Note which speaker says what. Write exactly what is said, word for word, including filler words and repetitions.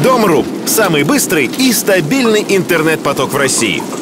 Speaker 1: Дом.ру – самый быстрый и стабильный интернет-поток в России.